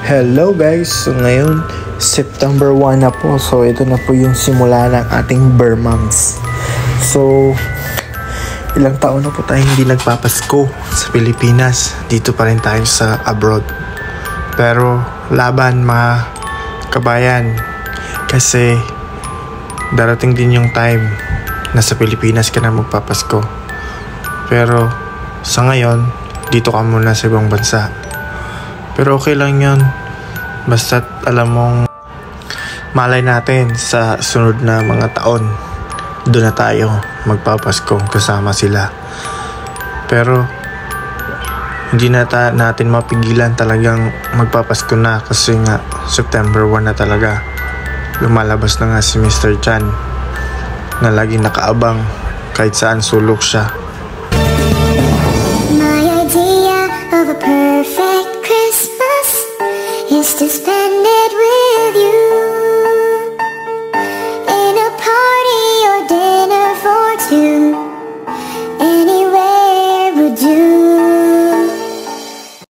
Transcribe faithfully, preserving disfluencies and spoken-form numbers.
Hello guys! So ngayon, September first na po. So ito na po yung simula ng ating Bear Months. So, ilang taon na po tayo hindi nagpapasko sa Pilipinas. Dito pa rin tayo sa abroad. Pero laban mga kabayan. Kasi darating din yung time na sa Pilipinas ka na magpapasko. Pero sa ngayon, dito ka muna sa ibang bansa. Pero okay lang yun. Basta't alam mong malay natin sa sunod na mga taon, doon na tayo magpapasko kasama sila. Pero hindi na ta- natin mapigilan talagang magpapasko na kasi nga September first na talaga. Lumalabas na nga si Mister Chan na laging nakaabang kahit saan sulok siya. My idea of a perfect Christmas is to spend it with